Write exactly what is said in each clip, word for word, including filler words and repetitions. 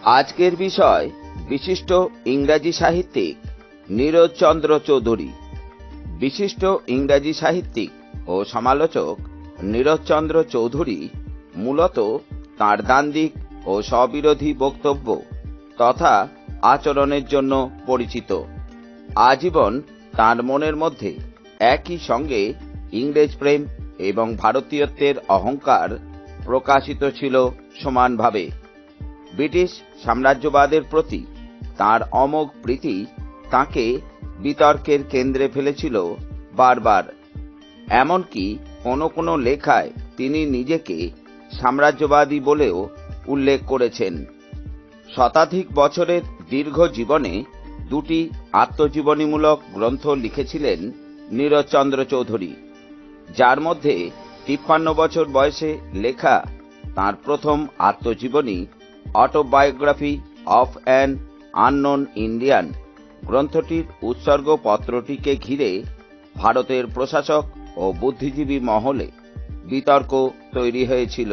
আজকের বিষয় বিশিষ্ট ইংরাজি সাহিত্যিক নীরদ চন্দ্র চৌধুরী। বিশিষ্ট ইংরাজি সাহিত্যিক ও সমালোচক নীরদ চন্দ্র চৌধুরী মূলত তাঁর দ্বান্দ্বিক ও স্ববিরোধী বক্তব্য তথা আচরণের জন্য পরিচিত। আজীবন তাঁর মনের মধ্যে একই সঙ্গে ইংরেজ প্রেম এবং ভারতীয়ত্বের অহংকার প্রকাশিত ছিল সমানভাবে। ব্রিটিশ সাম্রাজ্যবাদের প্রতি তাঁর অমোঘ প্রীতি তাঁকে বিতর্কের কেন্দ্রে ফেলেছিল বারবার। এমনকি কোনো কোনো লেখায় তিনি নিজেকে সাম্রাজ্যবাদী বলেও উল্লেখ করেছেন। শতাধিক বছরের দীর্ঘ জীবনে দুটি আত্মজীবনীমূলক গ্রন্থ লিখেছিলেন নীরদ চন্দ্র চৌধুরী, যার মধ্যে তিপ্পান্ন বছর বয়সে লেখা তাঁর প্রথম আত্মজীবনী autobiography of an unknown Indian গ্রন্থটির উৎসর্গপত্রটিকে ঘিরে ভারতের প্রশাসক ও বুদ্ধিজীবী মহলে বিতর্ক তৈরি হয়েছিল।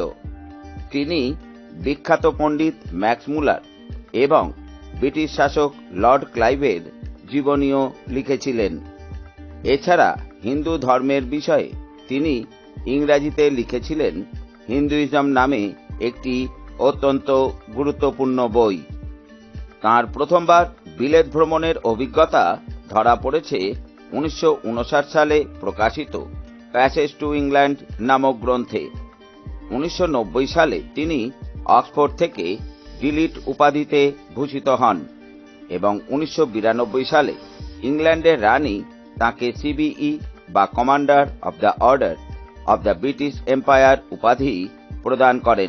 তিনি বিখ্যাত পণ্ডিত ম্যাক্স মুলার এবং ব্রিটিশ শাসক লর্ড ক্লাইভের জীবনীও লিখেছিলেন। এছাড়া হিন্দু ধর্মের বিষয়ে তিনি ইংরাজিতে লিখেছিলেন হিন্দুইজম নামে একটি অত্যন্ত গুরুত্বপূর্ণ বই। তাঁর প্রথমবার বিলেত ভ্রমণের অভিজ্ঞতা ধরা পড়েছে উনিশশো উনষাট সালে প্রকাশিত প্যাসেজ টু ইংল্যান্ড নামক গ্রন্থে। উনিশশো নব্বই সালে তিনি অক্সফোর্ড থেকে ডিলিট উপাধিতে ভূষিত হন এবং উনিশশো বিরানব্বই সালে ইংল্যান্ডের রানী তাঁকে সিবিই বা Commander of the Order of the British Empire উপাধি প্রদান করেন।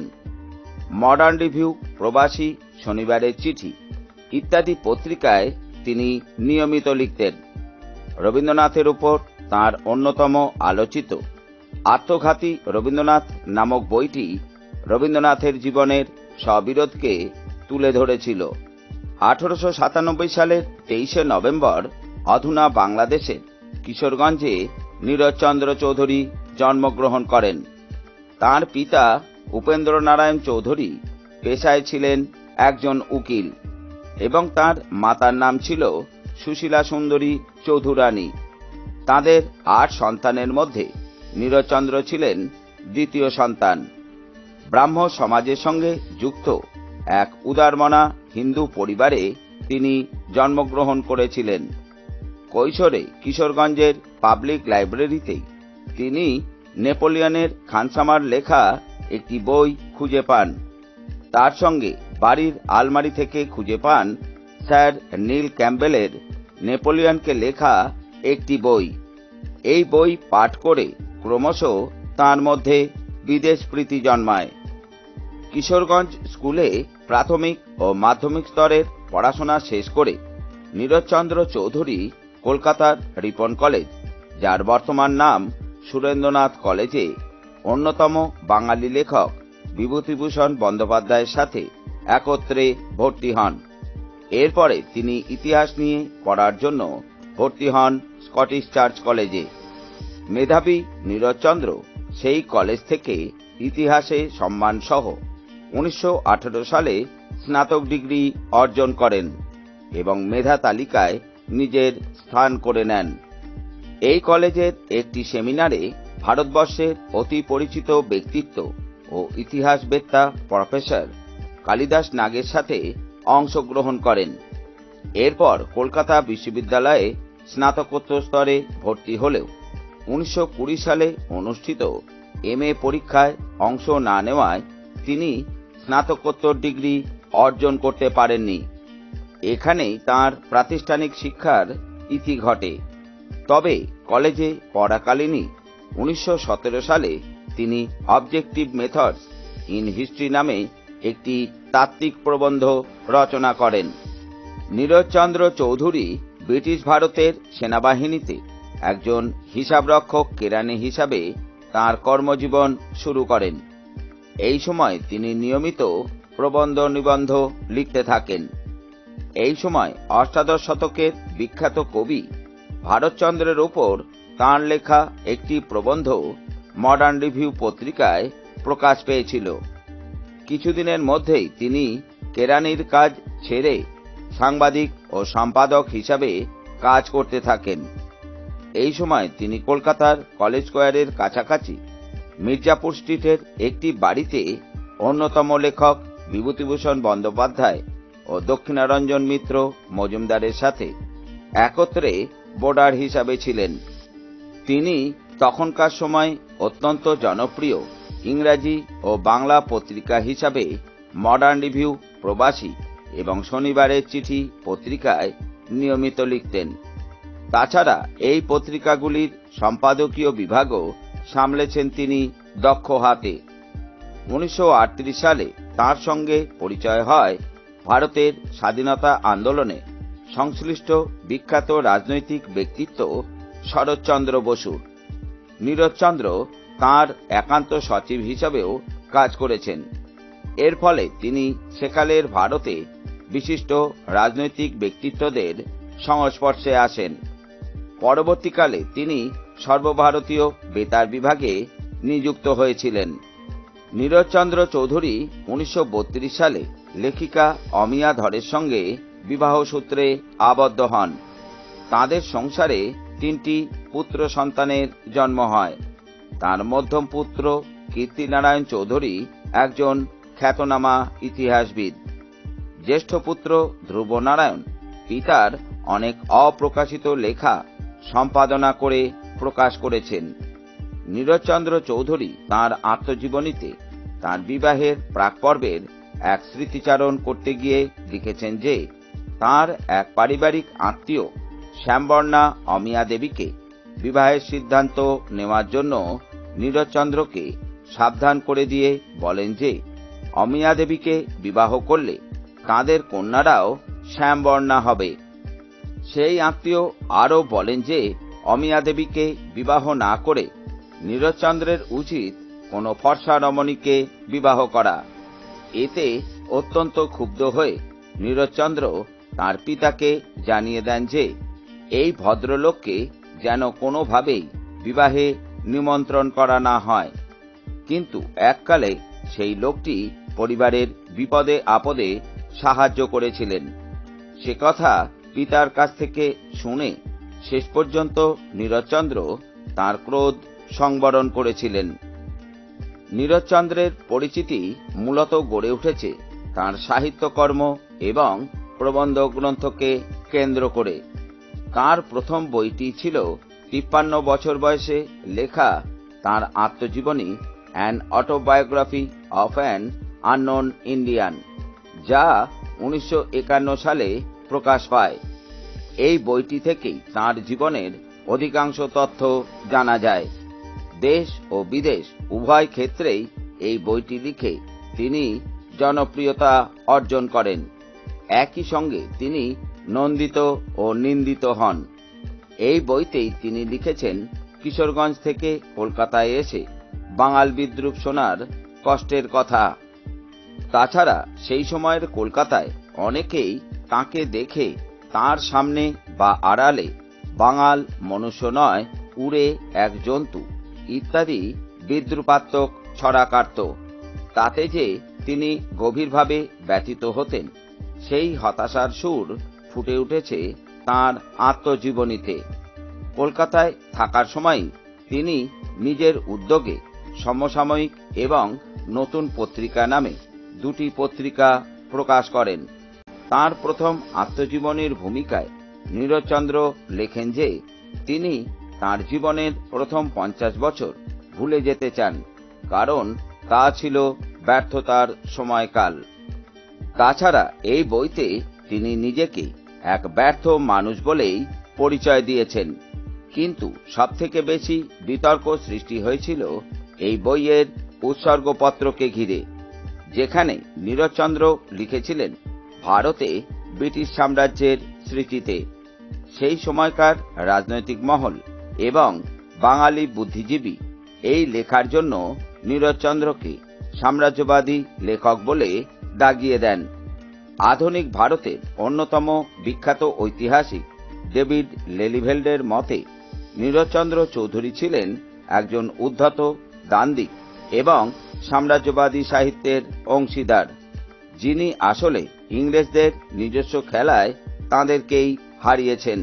মডার্ন রিভিউ, প্রবাসী, শনিবারের চিঠি ইত্যাদি পত্রিকায় তিনি নিয়মিত লিখতেন। রবীন্দ্রনাথের উপর তাঁর অন্যতম আলোচিত আত্মঘাতী রবীন্দ্রনাথ নামক বইটি রবীন্দ্রনাথের জীবনের স্ববিরোধকে তুলে ধরেছিল। আঠারোশো সাতানব্বই সালের তেইশে নভেম্বর অধুনা বাংলাদেশের কিশোরগঞ্জে নীরদ চন্দ্র চৌধুরী জন্মগ্রহণ করেন। তাঁর পিতা উপেন্দ্র নারায়ণ চৌধুরী পেশায় ছিলেন একজন উকিল এবং তাঁর মাতার নাম ছিল সুশীলা সুন্দরী চৌধুরানী। তাঁদের আট সন্তানের মধ্যে নীরদ চন্দ্র ছিলেন দ্বিতীয় সন্তান। ব্রাহ্ম সমাজের সঙ্গে যুক্ত এক উদারমনা হিন্দু পরিবারে তিনি জন্মগ্রহণ করেছিলেন। কৈশোরে কিশোরগঞ্জের পাবলিক লাইব্রেরিতে তিনি নেপোলিয়নের খানসামার লেখা একটি বই খুঁজে পান। তার সঙ্গে বাড়ির আলমারি থেকে খুঁজে পান স্যার নীল ক্যাম্বেলের নেপোলিয়নকে লেখা একটি বই। এই বই পাঠ করে ক্রমশ তাঁর মধ্যে বিদেশ প্রীতি জন্মায়। কিশোরগঞ্জ স্কুলে প্রাথমিক ও মাধ্যমিক স্তরের পড়াশোনা শেষ করে নীরদ চন্দ্র চৌধুরী কলকাতার রিপন কলেজ, যার বর্তমান নাম সুরেন্দ্রনাথ কলেজে অন্যতম বাঙালি লেখক বিভূতিভূষণ বন্দ্যোপাধ্যায়ের সাথে একত্রে ভর্তি হন। এরপরে তিনি ইতিহাস নিয়ে পড়ার জন্য ভর্তি হন স্কটিশ চার্চ কলেজে। মেধাবী নীরদ চন্দ্র সেই কলেজ থেকে ইতিহাসে সম্মান সহ উনিশশো আঠারো সালে স্নাতক ডিগ্রি অর্জন করেন এবং মেধা তালিকায় নিজের স্থান করে নেন। এই কলেজের একটি সেমিনারে ভারতবর্ষের অতি পরিচিত ব্যক্তিত্ব ও ইতিহাসবেত্তা প্রফেসর কালিদাস নাগের সাথে অংশগ্রহণ করেন। এরপর কলকাতা বিশ্ববিদ্যালয়ে স্নাতকোত্তর স্তরে ভর্তি হলেও উনিশশো কুড়ি সালে অনুষ্ঠিত এম এ পরীক্ষায় অংশ না নেওয়ায় তিনি স্নাতকোত্তর ডিগ্রি অর্জন করতে পারেননি। এখানেই তাঁর প্রাতিষ্ঠানিক শিক্ষার ইতি ঘটে। তবে কলেজে পড়াকালীনই উনিশশো সতেরো সালে তিনি অবজেক্টিভ মেথডস ইন হিস্ট্রি নামে একটি তাত্ত্বিক প্রবন্ধ রচনা করেন। নীরদ চন্দ্র চৌধুরী ব্রিটিশ ভারতের সেনাবাহিনীতে একজন হিসাবরক্ষক কেরানি হিসাবে তাঁর কর্মজীবন শুরু করেন। এই সময় তিনি নিয়মিত প্রবন্ধ নিবন্ধ লিখতে থাকেন। এই সময় অষ্টাদশ শতকের বিখ্যাত কবি ভারতচন্দ্রের ওপর তাঁর লেখা একটি প্রবন্ধ মডার্ন রিভিউ পত্রিকায় প্রকাশ পেয়েছিল। কিছুদিনের মধ্যেই তিনি কেরানির কাজ ছেড়ে সাংবাদিক ও সম্পাদক হিসাবে কাজ করতে থাকেন। এই সময় তিনি কলকাতার কলেজ স্কোয়ারের কাছাকাছি মির্জাপুর স্ট্রিটের একটি বাড়িতে অন্যতম লেখক বিভূতিভূষণ বন্দ্যোপাধ্যায় ও দক্ষিণারঞ্জন মিত্র মজুমদারের সাথে একত্রে বোর্ডার হিসাবে ছিলেন। তিনি তখনকার সময় অত্যন্ত জনপ্রিয় ইংরাজি ও বাংলা পত্রিকা হিসাবে মডার্ন রিভিউ, প্রবাসী এবং শনিবারের চিঠি পত্রিকায় নিয়মিত লিখতেন। তাছাড়া এই পত্রিকাগুলির সম্পাদকীয় বিভাগও সামলেছেন তিনি দক্ষ হাতে। উনিশশো আটত্রিশ সালে তাঁর সঙ্গে পরিচয় হয় ভারতের স্বাধীনতা আন্দোলনে সংশ্লিষ্ট বিখ্যাত রাজনৈতিক ব্যক্তিত্ব শরৎচন্দ্র বসুর। নীরদচন্দ্র তাঁর একান্ত সচিব হিসাবেও কাজ করেছেন। এর ফলে তিনি সেকালের ভারতে বিশিষ্ট রাজনৈতিক ব্যক্তিত্বদের সংস্পর্শে আসেন। পরবর্তীকালে তিনি সর্বভারতীয় বেতার বিভাগে নিযুক্ত হয়েছিলেন। নীরদচন্দ্র চৌধুরী উনিশশো বত্রিশ সালে লেখিকা অমিয়া ধরের সঙ্গে বিবাহ সূত্রে আবদ্ধ হন। তাঁদের সংসারে তিনটি পুত্র সন্তানের জন্ম হয়। তার মধ্যম পুত্র কীর্তিনারায়ণ চৌধুরী একজন খ্যাতনামা ইতিহাসবিদ। জ্যেষ্ঠ পুত্র ধ্রুব নারায়ণ পিতার অনেক অপ্রকাশিত লেখা সম্পাদনা করে প্রকাশ করেছেন। নীরদচন্দ্র চৌধুরী তাঁর আত্মজীবনীতে তাঁর বিবাহের প্রাক্পর্বের এক স্মৃতিচারণ করতে গিয়ে লিখেছেন যে তাঁর এক পারিবারিক আত্মীয় শ্যামবর্ণা অমিয়া দেবীকে বিবাহের সিদ্ধান্ত নেওয়ার জন্য নীরদচন্দ্রকে সাবধান করে দিয়ে বলেন যে অমিয়া দেবীকে বিবাহ করলে তাঁদের কন্যারাও শ্যামবর্ণা হবে। সেই আত্মীয় আরও বলেন যে অমিয়া দেবীকে বিবাহ না করে নীরদচন্দ্রের উচিত কোনো ফর্সা রমণীকে বিবাহ করা। এতে অত্যন্ত ক্ষুব্ধ হয়ে নীরদচন্দ্র তাঁর পিতাকে জানিয়ে দেন যে এই ভদ্রলোককে যেন কোনোভাবেই বিবাহে নিমন্ত্রণ করা না হয়। কিন্তু এককালে সেই লোকটি পরিবারের বিপদে আপদে সাহায্য করেছিলেন। সে কথা পিতার কাছ থেকে শুনে শেষ পর্যন্ত নীরদচন্দ্র তাঁর ক্রোধ সংবরণ করেছিলেন। নীরদচন্দ্রের পরিচিতি মূলত গড়ে উঠেছে তাঁর সাহিত্যকর্ম এবং প্রবন্ধ গ্রন্থকে কেন্দ্র করে। তাঁর প্রথম বইটি ছিল তিপ্পান্ন বছর বয়সে লেখা তাঁর আত্মজীবনী An Autobiography of an unknown Indian, যা উনিশশো একান্ন সালে প্রকাশ পায়। এই বইটি থেকেই তাঁর জীবনের অধিকাংশ তথ্য জানা যায়। দেশ ও বিদেশ উভয় ক্ষেত্রেই এই বইটি লিখে তিনি জনপ্রিয়তা অর্জন করেন। একই সঙ্গে তিনি নন্দিত ও নিন্দিত হন। এই বইতেই তিনি লিখেছেন কিশোরগঞ্জ থেকে কলকাতায় এসে বাঙাল বিদ্রুপ শোনার কষ্টের কথা। তাছাড়া সেই সময়ের কলকাতায় অনেকেই তাঁকে দেখে তাঁর সামনে বা আড়ালে বাঙাল মনুষ্য নয়, উড়ে এক জন্তু ইত্যাদি বিদ্রুপাত্মক ছড়া কাটত। তাতে যে তিনি গভীরভাবে ব্যথিত হতেন, সেই হতাশার সুর ফুটে উঠেছে তাঁর আত্মজীবনীতে। কলকাতায় থাকার সময় তিনি নিজের উদ্যোগে সমসাময়িক এবং নতুন পত্রিকা নামে দুটি পত্রিকা প্রকাশ করেন। তাঁর প্রথম আত্মজীবনীর ভূমিকায় নীরদচন্দ্র লেখেন যে তিনি তাঁর জীবনের প্রথম পঞ্চাশ বছর ভুলে যেতে চান, কারণ তা ছিল ব্যর্থতার সময়কাল। তাছাড়া এই বইতে তিনি নিজেকে এক ব্যর্থ মানুষ বলেই পরিচয় দিয়েছেন। কিন্তু সবথেকে বেশি বিতর্ক সৃষ্টি হয়েছিল এই বইয়ের উৎসর্গপত্রকে ঘিরে, যেখানে নীরদচন্দ্র লিখেছিলেন ভারতে ব্রিটিশ সাম্রাজ্যের স্মৃতিতে। সেই সময়কার রাজনৈতিক মহল এবং বাঙালি বুদ্ধিজীবী এই লেখার জন্য নীরদচন্দ্রকে সাম্রাজ্যবাদী লেখক বলে দাগিয়ে দেন। আধুনিক ভারতের অন্যতম বিখ্যাত ঐতিহাসিক ডেভিড লেলিভেল্ডের মতে নীরদচন্দ্র চৌধুরী ছিলেন একজন উদ্ধত দান্দিক এবং সাম্রাজ্যবাদী সাহিত্যের অংশীদার, যিনি আসলে ইংরেজদের নিজস্ব খেলায় তাঁদেরকেই হারিয়েছেন।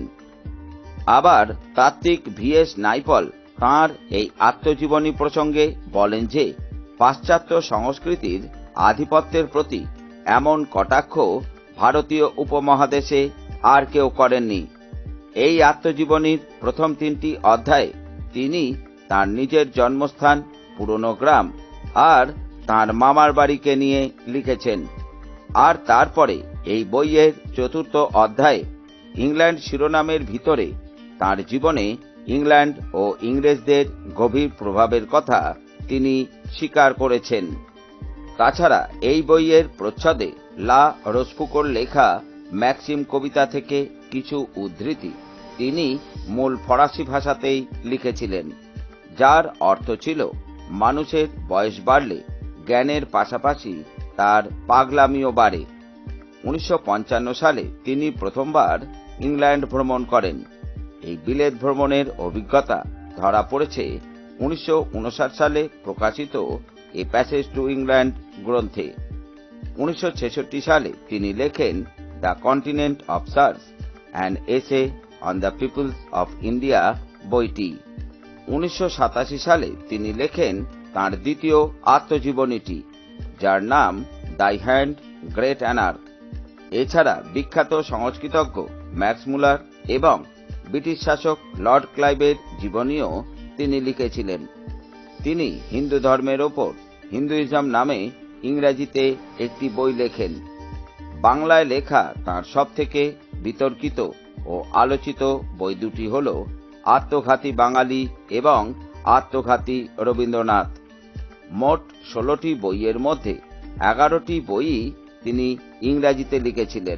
আবার তাত্ত্বিক ভি এস নাইপল তাঁর এই আত্মজীবনী প্রসঙ্গে বলেন যে পাশ্চাত্য সংস্কৃতির আধিপত্যের প্রতি এমন কটাক্ষ ভারতীয় উপমহাদেশে আর কেউ করেননি। এই আত্মজীবনীর প্রথম তিনটি অধ্যায়ে তিনি তাঁর নিজের জন্মস্থান, পুরনো গ্রাম আর তাঁর মামার বাড়িকে নিয়ে লিখেছেন। আর তারপরে এই বইয়ের চতুর্থ অধ্যায়ে ইংল্যান্ড শিরোনামের ভিতরে তাঁর জীবনে ইংল্যান্ড ও ইংরেজদের গভীর প্রভাবের কথা তিনি স্বীকার করেছেন। তাছাড়া এই বইয়ের প্রচ্ছদে লা রোসফুকোর লেখা ম্যাক্সিম কবিতা থেকে কিছু উদ্ধৃতি তিনি মূল ফরাসি ভাষাতেই লিখেছিলেন, যার অর্থ ছিল মানুষের বয়স বাড়লে জ্ঞানের পাশাপাশি তার পাগলামিও বাড়ে। উনিশশো পঞ্চান্ন সালে তিনি প্রথমবার ইংল্যান্ড ভ্রমণ করেন। এই বিলেত ভ্রমণের অভিজ্ঞতা ধরা পড়েছে উনিশশো উনষাট সালে প্রকাশিত এ প্যাসেজ টু ইংল্যান্ড গ্রন্থে। উনিশশো ছেষট্টি সালে তিনি লেখেন The Continent of search and essay on the peoples of India বইটি। উনিশশো সাতাশি সালে তিনি লেখেন তাঁর দ্বিতীয় আত্মজীবনীটি, যার নাম দাই হ্যান্ড গ্রেট অ্যানার্ক। এছাড়া বিখ্যাত সংস্কৃতজ্ঞ ম্যাক্স মুলার এবং ব্রিটিশ শাসক লর্ড ক্লাইভের জীবনীও তিনি লিখেছিলেন। তিনি হিন্দু ধর্মের ওপর হিন্দুইজম নামে ইংরেজিতে একটি বই লেখেন। বাংলায় লেখা তাঁর সবথেকে বিতর্কিত ও আলোচিত বই দুটি হল আত্মঘাতী বাঙালি এবং আত্মঘাতী রবীন্দ্রনাথ। মোট ষোলোটি বইয়ের মধ্যে এগারোটি বইই তিনি ইংরেজিতে লিখেছিলেন।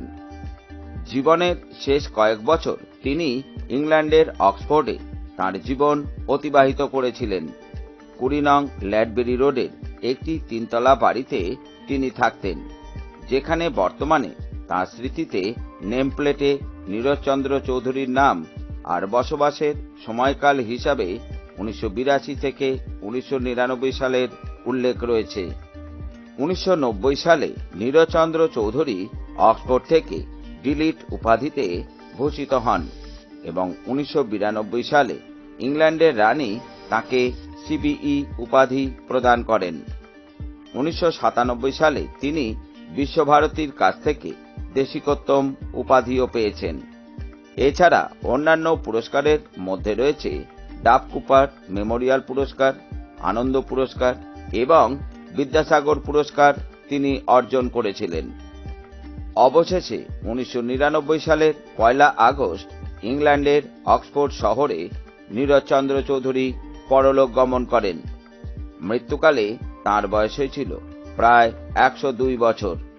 জীবনের শেষ কয়েক বছর তিনি ইংল্যান্ডের অক্সফোর্ডে তাঁর জীবন অতিবাহিত করেছিলেন। কুড়ি নং ল্যাডবেরি রোডের একটি তিনতলা বাড়িতে তিনি থাকতেন, যেখানে বর্তমানে তাঁর স্মৃতিতে নেমপ্লেটে নীরদচন্দ্র চৌধুরীর নাম আর বসবাসের সময়কাল হিসাবে উনিশশো বিরাশি থেকে উনিশশো নিরানব্বই সালের উল্লেখ রয়েছে। উনিশশো নব্বই সালে নীরদচন্দ্র চৌধুরী অক্সফোর্ড থেকে ডিলিট উপাধিতে ভূষিত হন এবং উনিশশো বিরানব্বই সালে ইংল্যান্ডের রানী তাঁকে সিবিই উপাধি প্রদান করেন। উনিশশো সাতানব্বই সালে তিনি বিশ্বভারতীর কাছ থেকে দেশিকোত্তম উপাধিও পেয়েছেন। এছাড়া অন্যান্য পুরস্কারের মধ্যে রয়েছে ডাব কুপার মেমোরিয়াল পুরস্কার, আনন্দ পুরস্কার এবং বিদ্যাসাগর পুরস্কার তিনি অর্জন করেছিলেন। অবশেষে উনিশশো নিরানব্বই সালের পয়লা আগস্ট ইংল্যান্ডের অক্সফোর্ড শহরে নীরদচন্দ্র চৌধুরী পরলোক গমন করেন। মৃত্যুকালে তাঁর বয়স হয়েছিল প্রায় একশো দুই বছর।